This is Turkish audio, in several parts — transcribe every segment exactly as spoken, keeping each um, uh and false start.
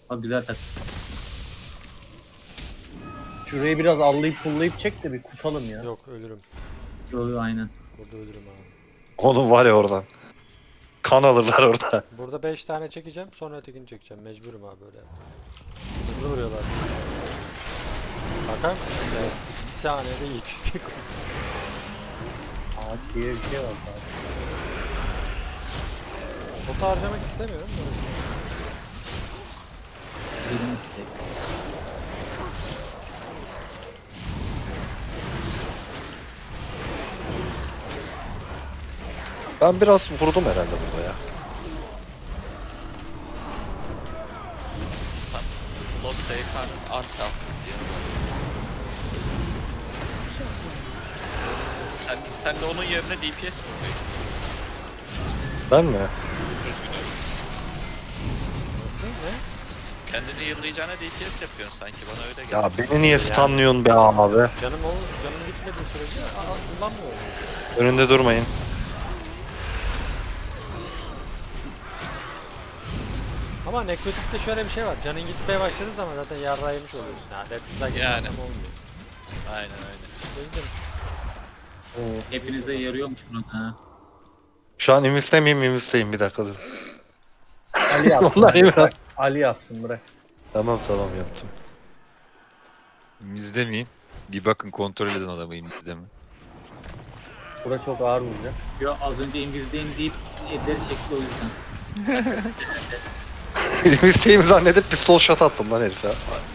Bak güzel tak. Şurayı biraz allayıp pullayıp çek de bir kutalım ya. Yok ölürüm. Yo yo aynen. Burada ölürüm abi. Oğlum var ya oradan. Kan alırlar orada. Burada beş tane çekeceğim sonra ötekini çekeceğim. Mecburum abi böyle. Hızlı vuruyorlar. Bakar mısın? Evet. Bir saniyede ikisi de Ağaç diye bir şey var zaten. Botu harcamak istemiyorum da. Benim istek. Ben biraz vurdum herhalde burada ya. Lord T K'nın art tahtası ya. Sen, sen de onun yerine D P S mi koydun? Ben mi? Üzgünüm. Nasıl? Ne? Kendini yıllayacağına D P S yapıyorsun sanki, bana öyle geldi. Ya beni niye stunlıyorsun be abi? Canım ol, canım gitmediği sürece aa, kullanmıyorum. Önünde durmayın. Ama nekrotikte şöyle bir şey var. Canın gitmeye başladığı zaman zaten yarrağı yemiş oluyorsun. Yani Deathstrike Yani. yani. olmuyor. Aynen öyle. O yüzden Oo, hepinize yarıyormuş bunu ha. Şu an invis'te miyim? Invis'teyim, bir dakika dur. Ali yapsın. Onlar iyi mi? bırak. Ali yapsın bırak. Tamam tamam yaptım. İmizde miyim? Bir bakın kontrol edin adamı imizde mi? Bura çok ağır vuracak. Yo az önce invizdeyim deyip elleri çekti o yüzden. Invis'teyim zannedip pistol shot attım lan herife.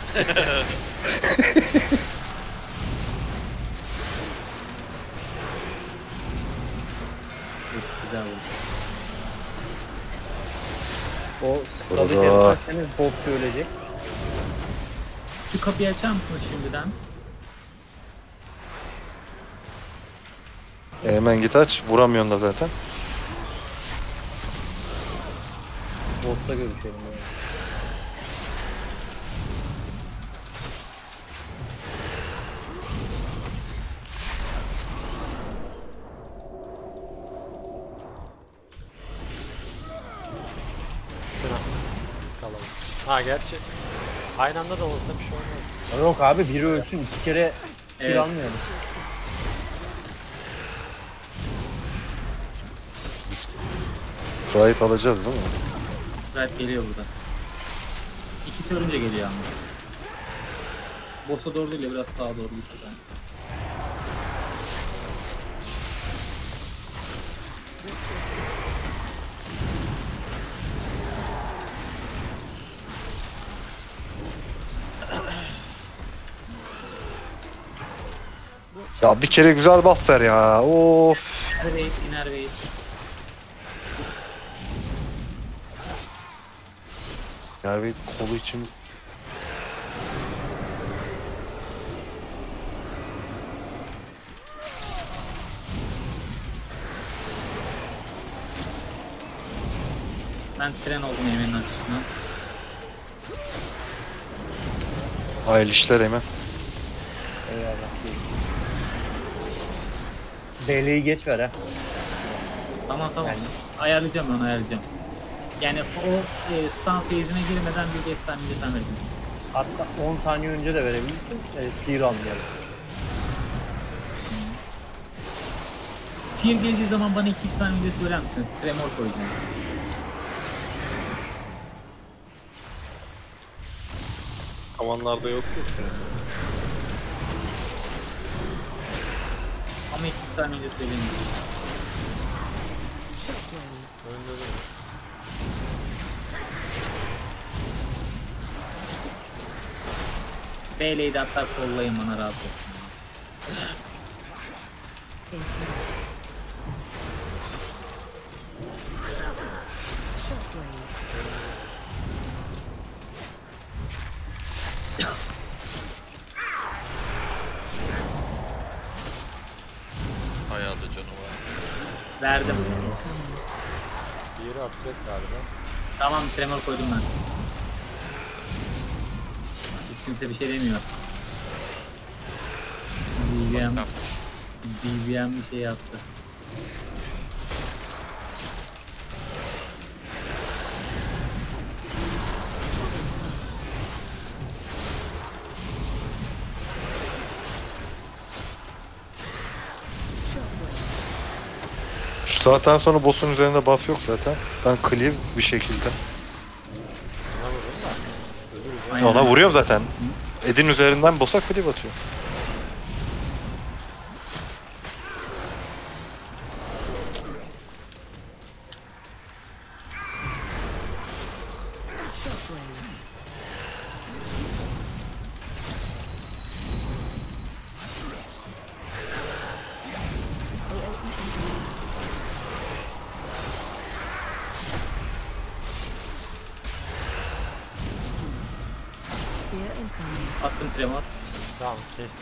Üf, güzel oldu. O skalı Burada. keserseniz bot ölecek. Şu kapıyı açar mısınız şimdiden? Hemen git aç. Vuramıyorsun da zaten. Bot'ta görüşelim yani. şuna skalalım. Ha gerçi aynı anda da olsa bir şey olmaz. Yok abi biri ölsün iki kere kill Evet. almayalım. Right alacağız değil mi? Right geliyor burada. İkisi ölünce geliyor ama. Boss'a doğru değil, biraz sağa doğru geçiyor. Ya bir kere güzel buff ver ya. Of. Inner wave, inner wave. Nerede kolu için Ben tren oldum yemeğin arkasına. hayırlı işler hemen. Eyvallah. B'liyi geç ver ha. Tamam tamam. Yani- Ayarlayacağım onu ayarlayacağım. Yani o e, stun phase'ine girmeden bir beş saniye önceden vereceğim. Hatta on saniye önce de verebilirsin. Evet, fear almayalım. Fear geldiği zaman bana iki üç saniye önce söyler misiniz? Tremor koyacağım. Havanlarda yok ki. Ama iki üç saniye önce söyleyeyim. Önünde durun. B L'yi de hatta kollayın bana rahat olsun. Bayağı da canı var. Verdim. Diğeri atacak galiba. Tamam tremor koydum ben. Hiç kimse bir şey demiyor. D V M, Tamam. D V M bir şey yaptı. saatten sonra boss'un üzerinde buff yok zaten. Ben cleave bir şekilde. Ona vurdum da. Ölürüz ya. Aynen. Ona vuruyorum zaten. Edin üzerinden boss'a cleave atıyor. Attım tremor. Tamam kestik.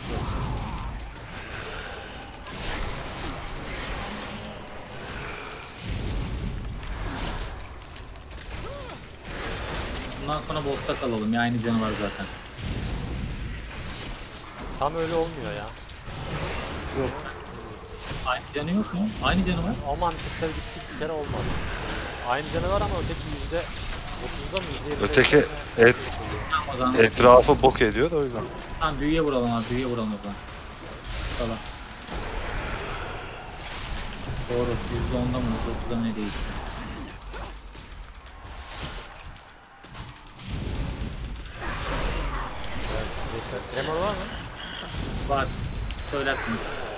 Bundan sonra boss'ta kalalım ya, aynı canı var zaten. Tam öyle olmuyor ya. Aynı canı yok mu? Aynı canı var. O mantıkta gittik bir kere olmadı. Aynı canı var ama öteki yüzde otuzda mı yüzde yirmide? Öteki mi? et, Tamam o zaman. etrafı bok ediyor da o yüzden. Tamam büyüye vuralım abi, büyüye vuralım o zaman. Tamam. Doğru. yüzde onda mı? yüzde otuzda mı ne değişti? Tremor var mı? Var. Söylersiniz.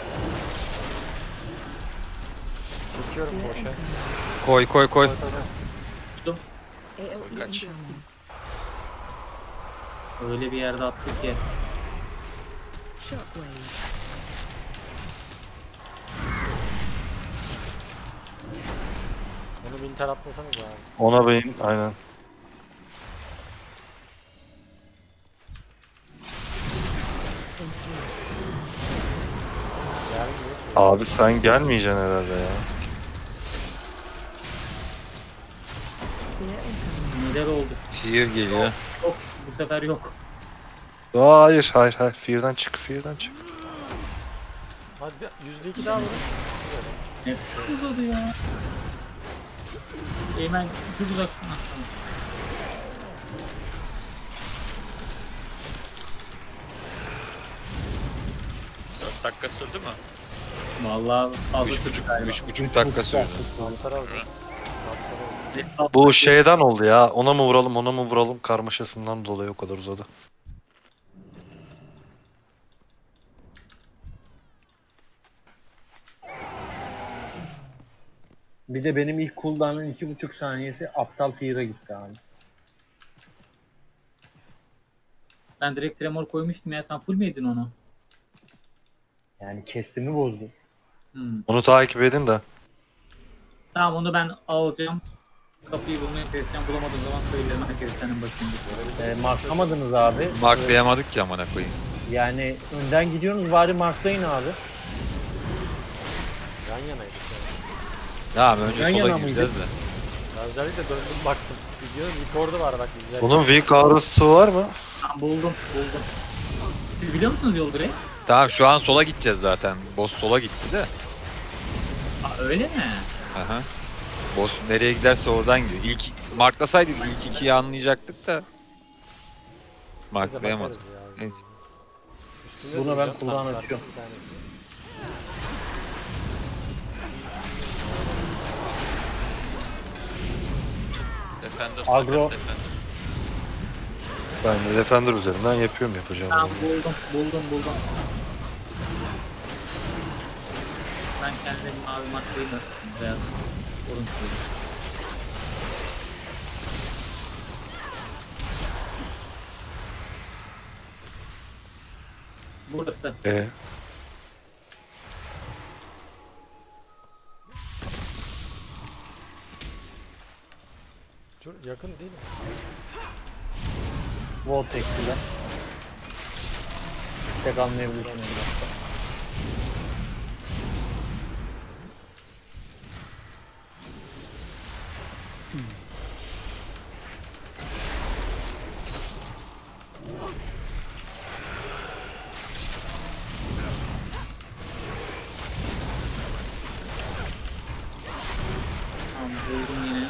Çekiyorum boşa. Koy koy koy. Koy, koy, koy. Koy kaç. Öyle bir yerde attı ki. Onu bin tar atlasanız abi. Ona beyin aynen. Gelmiyor. Abi sen gelmeyeceksin herhalde ya. Neler oldu? Fear geliyor. Yok. Bu sefer yok. Hayır hayır hayır. Fear'dan çık, Fear'dan çık. Hadi yüzde iki daha vurun. Ne uzadı ya? Eymen çok uzaksın. dört dakika sürdü mü? Vallahi fazla Üç sürdü buçuk, galiba. üç buçuk dakika sürdü. Mantar aldım. Mantar aldım. Bu şeyden oldu ya. Ona mı vuralım, ona mı vuralım karmaşasından dolayı o kadar uzadı. Bir de benim ilk cooldown'ın iki buçuk saniyesi aptal Fear'a gitti abi. Ben direkt tremor koymuştum ya, sen full mü yedin onu? Yani kestimi bozdu. Hmm. Onu takip edin de. Tamam onu ben alacağım. Kapıyı bulmaya çalışacağım. Bulamadığım zaman söylerim. Herkes senin başında. Ee, marklamadınız abi. Marklayamadık ki amına koyayım. Ee, yani önden gidiyorsunuz, bari marklayın abi. Yan yanaydık yani. Tamam önce Yan sola yana gireceğiz de. Ben özellikle döndüm baktım. Gidiyorum ilk orada var bak güzel. Bunun weak ağrısı var mı? Tamam buldum. Buldum. Siz biliyor musunuz yol burayı? Tamam şu an sola gideceğiz zaten. Boss sola gitti de. Aa, öyle mi? Aha. Boss nereye giderse oradan gidiyor. İlk marklasaydık ilk ikiyi anlayacaktık da. Neyse, Marklayamadık. bakarız ya. Neyse. Üstünde Bunu ben duracağım, kulağını tanklar açıyorum. bir tanesi. Defender Agro. sakat Defender. Ben de Defender üzerinden yapıyorum yapacağım. Tamam buldum. Buldum buldum. Ben kendime bir mavi maddeyim de beyaz. Orun koydum. Burası. Ee, Dur yakın değil mi? Voltex'le. Tek anlayabilirsin orada. Tamam buldum yine.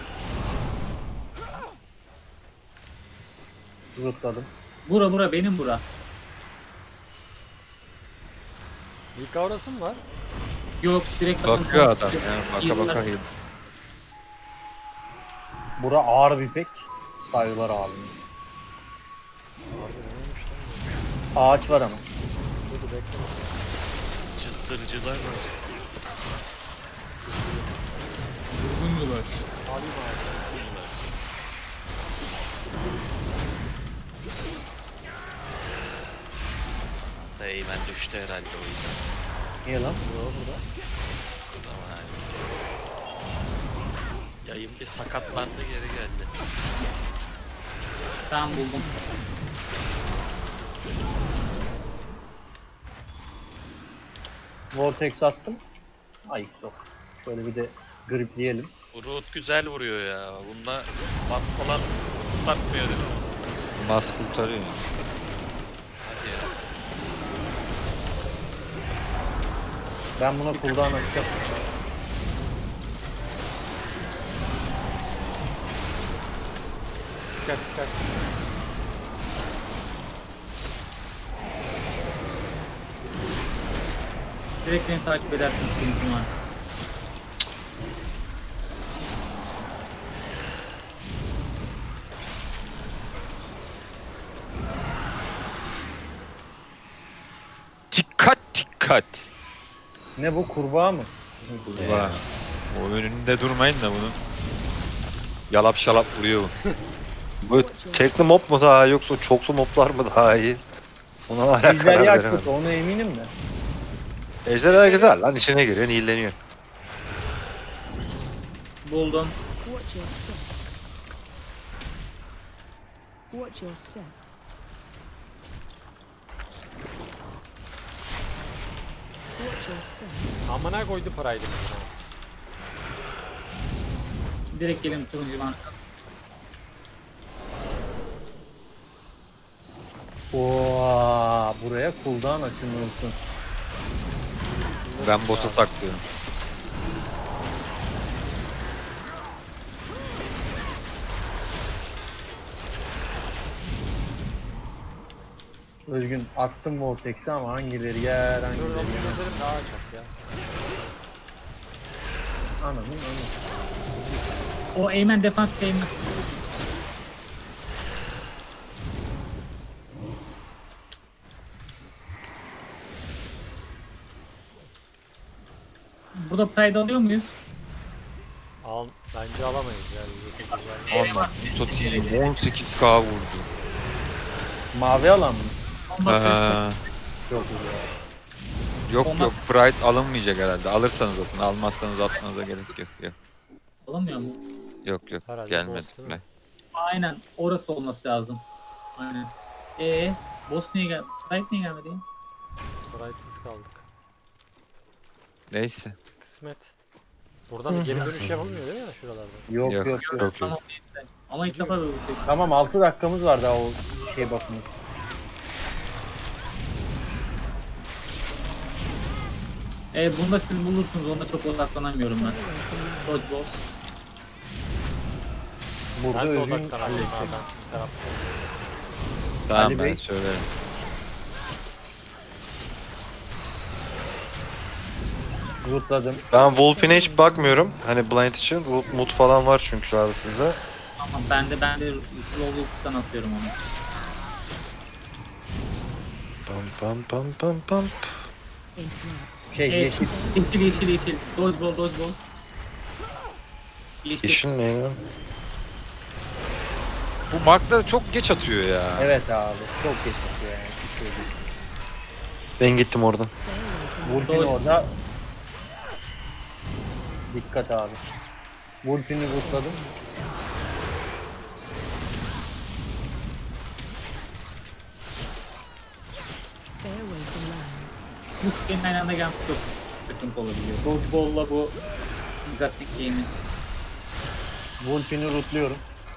Zıpladım. Bura bura benim bura. İlk aurası mı var? Yok direkt Bakıyor adam. Yani baka Yıllar- baka heal. Bura ağır bir pek. Saygılar abi. Ağaç var ama. Dur bekle. Çıstırıcılar var. Uyumuyorlar. Alayım abi. Da Eymen düştü herhalde o yüzden. Niye lan? Ama yani. Yayın bir sakatlandı geri geldi. Tamam buldum. Vortex attım. Ay yok. Şöyle bir de gripleyelim. Bu root güzel vuruyor ya. Bunda bas falan tutartmıyor değil mi? Mas kurtarıyor. Hadi ya. Ben buna cooldown açacağım. Dikkat dikkat. Direkt beni takip edersin sıkıntım var. Dikkat dikkat. Ne bu, kurbağa mı? Kurbağa. O önünde durmayın da bunun. Yalap şalap vuruyor bu. Bu tekli mob mu daha iyi yoksa çoklu moblar mı daha iyi? Ona hala karar Ejderha veremedim. kötü, ona eminim de. Ejderha güzel lan, içine giriyor, iyileniyor. Buldum. Watch your step. Watch your step. Watch your step. Amına koydu paraydı buna. Direkt gelin turuncu marka. Oo, buraya cooldown açılmışsın. Ben boss'a saklıyorum. Özgün attım Vortex'i ama hangileri yer, Dur hangileri onu yer. çözelim daha çok ya. Anladım, anladım. O Eymen defans Eymen. Burada Pride alıyor muyuz? Al, bence alamayız ya. Ondan satayım on sekiz K vurdu. Mavi alan mı? Ha, Çok güzel. yok Olmaz. yok Pride alınmayacak herhalde. Alırsanız atın, almazsanız atmanıza gerek yok. Yok Alamıyor mu? yok, yok. Herhalde Gelmedi. boss değil mi? Aynen orası olması lazım. Aynen. Eee boss niye gel? Pride niye gelmedi ya? Pride'siz kaldık. Neyse. Kısmet. Buradan bir geri dönüş yapılmıyor değil mi şuralarda? Yok Yok. yok yok. Yok yok. Tamam neyse. Ama ilk defa böyle bir şey. Tamam, altı dakikamız var daha o şey bakımı. E bunu da siz bulursunuz. Onda çok odaklanamıyorum ben. Dodgeball. Burada Ben de Özgün odaklanamıyorum halledecek. abi. Bir tarafta. Tamam Ali ben Bey. söylerim. Lootladım. Ben Wolf'ine hiç bakmıyorum. Hani blind için. Wolf mut falan var çünkü abi sizde. Tamam ben de ben de Slowlook'tan atıyorum onu. Pam pam pam pam pam. In flight. Şey Evet, yeşil. yeşil yeşil yeşil. Dodgeball dodgeball. Yeşil. İşin ne ya? Bu markları çok geç atıyor ya. Evet abi. Çok geç atıyor yani. Hiç öyle değil. Ben gittim oradan. Stay away from Wolf'in Doğru. orada. Dikkat abi. Wolf'ini lootladım. stay away from lands. Bu üçgenin aynı anda gelmesi çok sıkıntı olabiliyor. Dodgeball'la bu Gastic game'i. Wolf'ini lootluyorum.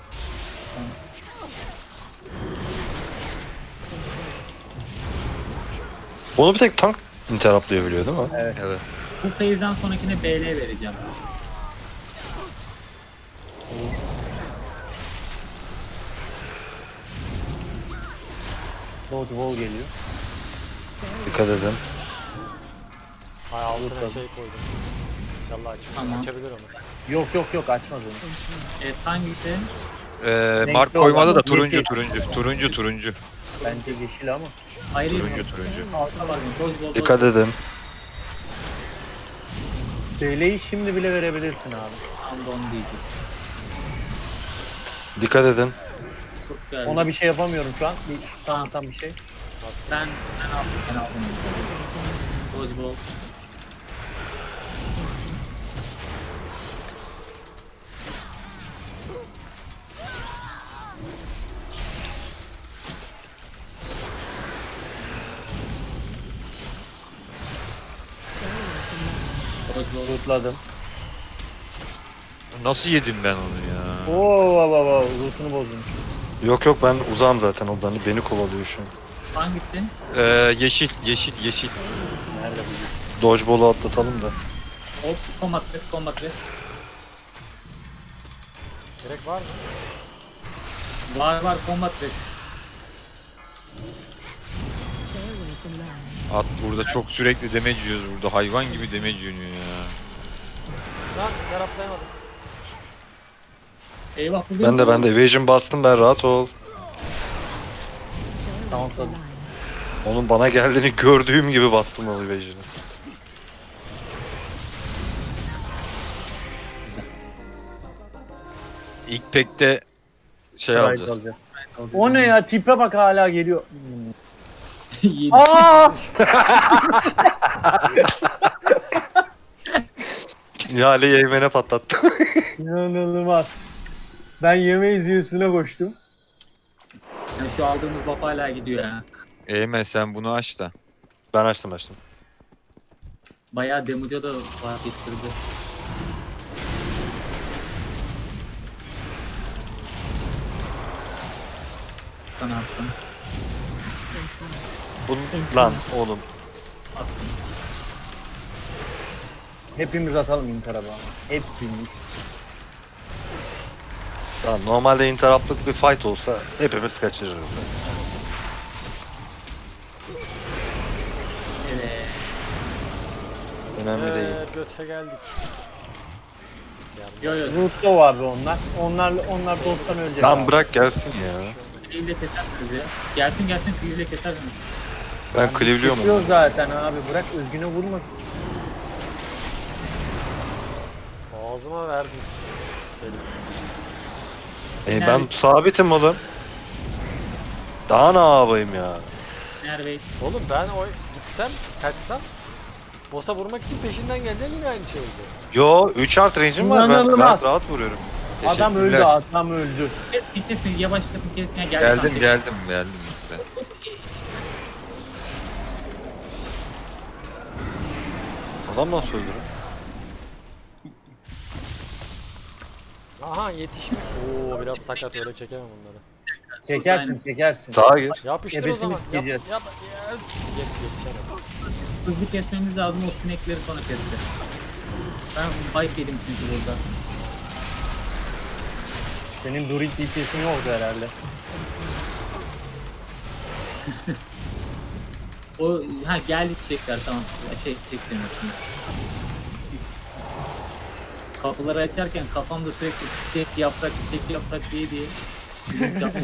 Onu bir tek tank interruptlayabiliyor değil mi? Evet. Evet. Bu phase'den sonrakine B L vereceğim. Dodge wall geliyor. Stay away. Dikkat edin. Ay altına Vurtalım. şey koydum. İnşallah açıyor. Tamam. Açabilir onu. Yok yok yok açmaz onu. Influence. Evet hangisi? Ee, Renkli Mark olan koymadı da yeşil. turuncu turuncu. Turuncu turuncu. Bence yeşil ama. Hayır hayır. Turuncu turuncu. Altta var mı? Dodgeball. Dikkat edin. Söyleyi şimdi bile verebilirsin abi. Tam da onu diyecek. Dikkat edin. Çok geldi. Ona bir şey yapamıyorum şu an. Bir stun atan bir şey. Ben, ben aldım. Ben aldım. Dodgeball. Stay away from lands. Dodgeball. Rootladım. Nasıl yedim ben onu ya? Oo baba baba rootunu bozdum. Yok yok ben uzağım zaten o beni, beni kovalıyor şu an. Hangisi? Ee, yeşil yeşil yeşil. Nerede bu? Dodgeball'u atlatalım da. Hop. Combat Press. Combat Press. Gerek var mı? Var var. Combat Press. Stay away from lands. At burada çok sürekli damage yiyoruz burada. Hayvan gibi damage yiyor ya. Lan yaraplayamadım. Eyvah. bu Ben de ben de evasion bastım ben rahat ol. Stay Tamam, away from tamam. lands. Onun bana geldiğini gördüğüm gibi bastım o evasion'ı. İlk pekte şey Right alacağız. alacağım. O ne ya tipe bak hala geliyor. Hmm. Yedi. Aa! Nihale Yeymen'e patlattı. İnanılmaz. Ben yemeği diye üstüne koştum. Yani şu aldığımız buff hala gidiyor ya. Eymen sen bunu aç da. Ben açtım açtım. Bayağı damage'a da fark ettirdi. Sana attım. Influence. Bun lan oğlum. Attım. Hepimiz atalım Inter abi ama. Hepimiz. Tamam, normalde interrupt'lık bir fight olsa hepimiz kaçırırız. Evet. Önemli değil. Eee göte geldik. Yo yo. Root'ta abi onlar. Onlar onlar dosttan ölecek. Lan abi. bırak gelsin ya. Cleave'le kesersiniz ya. Gelsin gelsin Cleave'le kesersiniz. Ben cleave'liyorum Kesiyor onu. zaten abi bırak Özgün'e vurma. Ağzıma verdim. E, ben sabitim oğlum. Daha ne yapayım ya? Nerede? Oğlum ben o gitsem, kaçsam boss'a vurmak için peşinden geleceğim yine aynı şey oldu. Yo üç art range'im var ben İnanılmaz. gayet rahat vuruyorum. Adam öldü Teşekkürler. adam öldü. Bir kesin yavaşla bir kesin gel. Geldim geldim geldim işte. Adam nasıl öldürür? Aha yetişmiş. Oo biraz sakat öyle çekemem bunları. Çekersin çekersin. Sağa gir. Yapıştır o Ebesini zaman. Yap, sikeceğiz. yap, yap. Yet, yetişemem. Hızlı kesmemiz lazım o sinekleri sonra keseceğiz. Ben fight yedim çünkü burada. Senin Durit D C'sin yoktu herhalde. O ha geldi çiçekler tamam. Şey çiçek demesin. Kapıları açarken kafamda sürekli çiçek yaprak çiçek yaprak diye diye. Çiçek yapmak.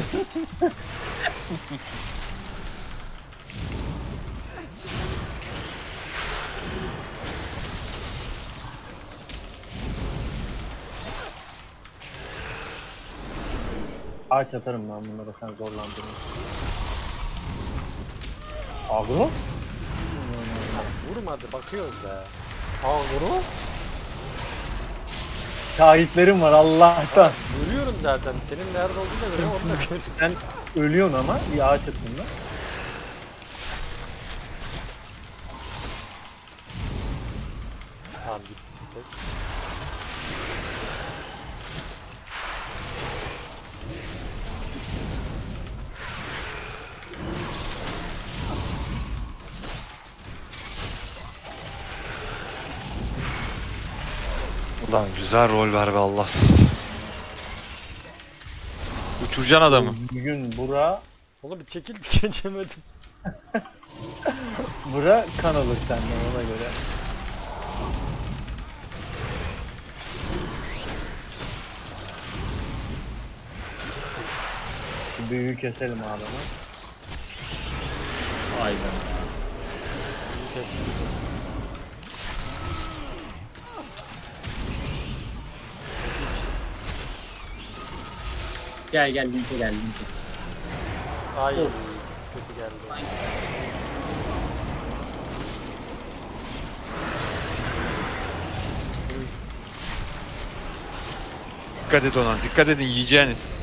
Ağaç atarım ben bunlara sen zorlandırma. Agro? Vurmadı bakıyoruz ya. Aa vuru. Şahitlerim var Allah'tan. Görüyorum zaten. Senin nerede olduğunu da görüyorum. Onu da görüyorum. Sen ölüyorsun ama bir ağaç atın da. Tamam gitti istek. Ulan güzel rol ver be Allahsız. Uçuracaksın adamı. Bugün bura, Oğlum bir çekil geçemedim. bura kan alır senden ona göre. Şu büyüğü keselim abi hemen. Aynen. İyi kes. Gel gel linke gel linke. Ay Of. kötü geldi. Dikkat et ona. Dikkat edin yiyeceğiniz.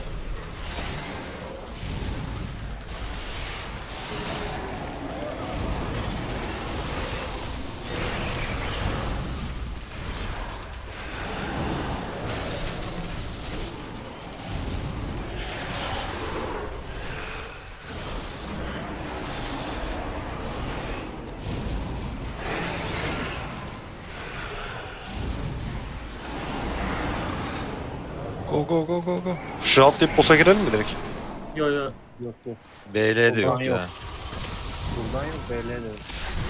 Go go go go go. Şu atlayıp boss'a girelim mi direkt? Yo yo. Yok yok. B L de yok Buradan yok. ya. Buradan yok. B L de yok.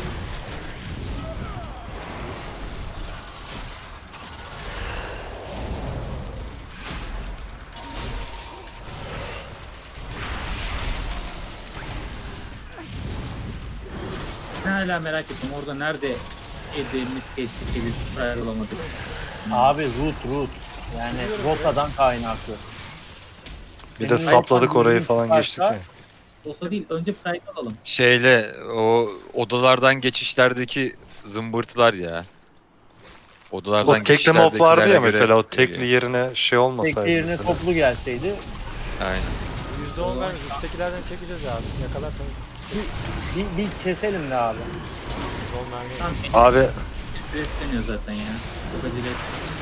Ben hala merak ettim. Orada nerede edimiz geçtik, edip ayrılamadık. Abi root root. Yani rotadan kaynaklı. Bir de Senin sapladık hayvan orayı bildiğin falan varsa- geçtik ya. Olsa değil. Önce Pride alalım. Şeyle o odalardan geçişlerdeki zımbırtılar ya. Odalardan O tekli mob vardı ya geçişlerdekilere mesela göre o tekli geliyor. yerine şey olmasaydı Tek yerine mesela. toplu gelseydi Aynen. yüzde on vermiş. Üsttekilerden çekeceğiz abi. Yakalarsanız bir, bir keselim de abi. yüzde on vermeyiz. Tamam. Abi Besleniyor zaten ya. Çok acele et.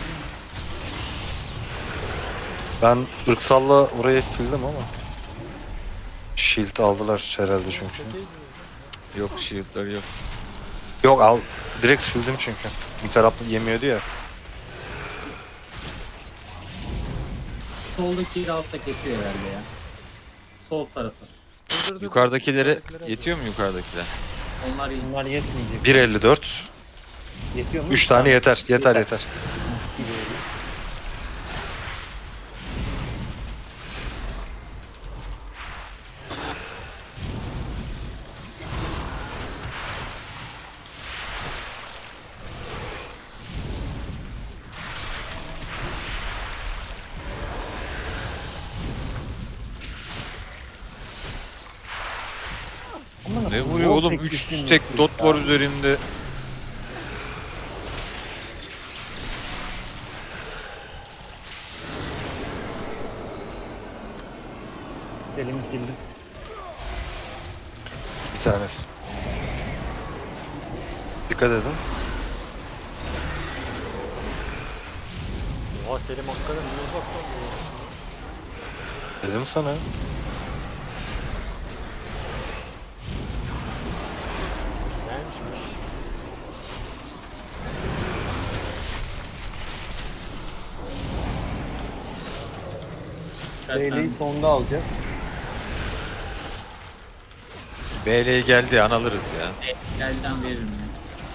ben ırksalla orayı sildim ama. Shield aldılar herhalde çünkü. Yok shield'lar yok. Yok al direkt sildim çünkü. İnterrupt yemiyordu ya. Soldaki yeri alsak yetiyor herhalde ya. Sol tarafı. Dur, dur, dur. Yukarıdakilere Yukarıdakilere yetiyor mu yukarıdakiler? Onlar iyi. Bunlar yetmeyecek. bir elli dört. Yetiyor mu? üç tane yeter. Yeter Yeter. yeter. Aman Ne Allah'ım, vuruyor zor oğlum? tek üç düştüm tek ya. dot var üzerinde. Elimi sildim. Bir tanesi. Dikkat edin. Oha Selim hakikaten niye uzaktan vuruyor? Dedim sana. Neymiş? Beyleği Zaten sonda alacağız. B L geldi an alırız ya. elden veririm ya.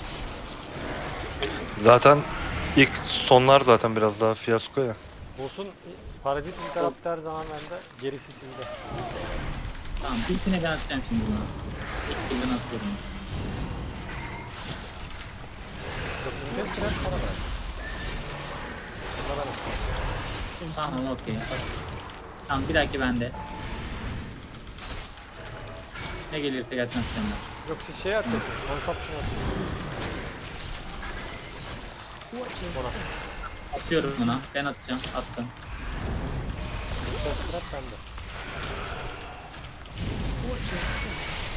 Zaten ilk sonlar zaten biraz daha fiyasko ya. Boss'un parazit interrupt her zaman bende. Gerisi sizde. Tamam. İlkine ben atacağım şimdi bunu. İlk kilden atıyorum. Yok, kes biraz para ver. Buna ben atayım. Tamam okey. Tamam bir dahaki bende. Ne gelirse gelsin atacağım ben. Yok siz şey atacaksınız. Consumption atacaksınız. Watch your Ona. step. Atıyorum buna. Ben atacağım. Attım. Sen scrap bende. Watch your step.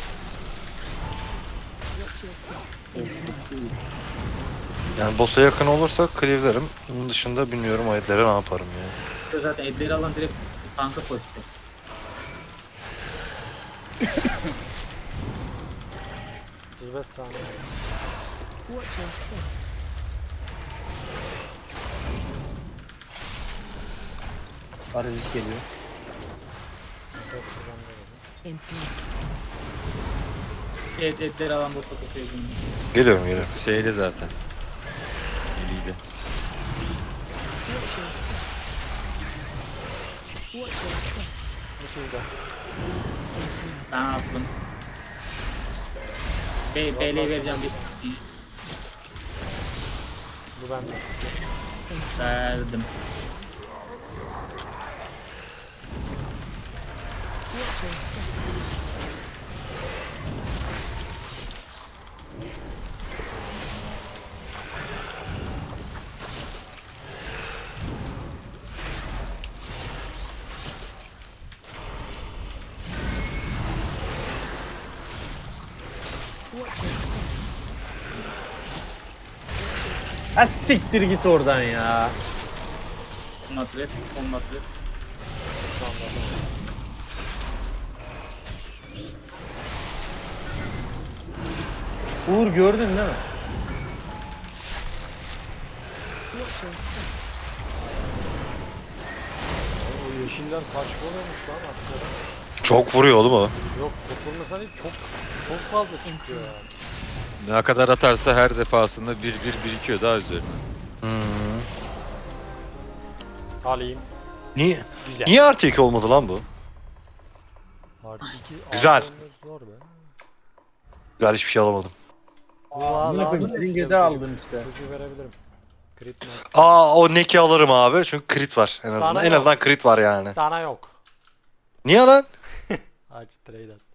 Watch your step. Yani boss'a yakın olursa cleave'lerim. Bunun dışında bilmiyorum o edlere ne yaparım ya. Zaten edleri alan direkt tanka koşacak. otuz beş saniye. Watch your step. Parazit geliyor. Çok güzel bir In three, Ed, edleri alan boss'a koşuyor. Geliyorum geliyorum. Şeyli zaten. hile. Watch your step. Watch your step. Bu sizde. Ben attım. Be B'leyi vereceğim bir. Bu bende. Verdim. Watch your step. Watch your step. Ha siktir git oradan ya. Matres, on matres. Şu anda. Uğur gördün değil mi? Watch your step. O yeşiller saçma oluyormuş lan hakikaten. Çok vuruyor oğlum o. Yok çok vurmasa değil çok çok fazla çıkıyor yani. Ne kadar atarsa her defasında bir bir birikiyor daha üzerine. Hmm. Alayım. Niye, Güzel. niye artı iki olmadı lan bu? Artı iki. Güzel. Artı zor be. Güzel hiçbir şey alamadım. Valla Amına koyayım lazım. birinci de Çocuğu- aldın işte. Çocuğu verebilirim. Crit mi? Aa o neki alırım abi çünkü crit var en azından. Sana En yok. azından crit var yani. Sana yok. Niye lan? Aç trade at.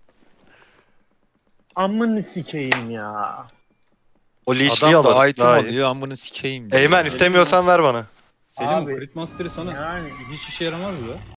Amını sikeyim ya. O leashliği Adam da alırım. item daha iyi. alıyor amını sikeyim. diyor Eymen ya. istemiyorsan ver bana. Selim Abi, Crit Master'ı sana Yani hiç işe yaramaz mı?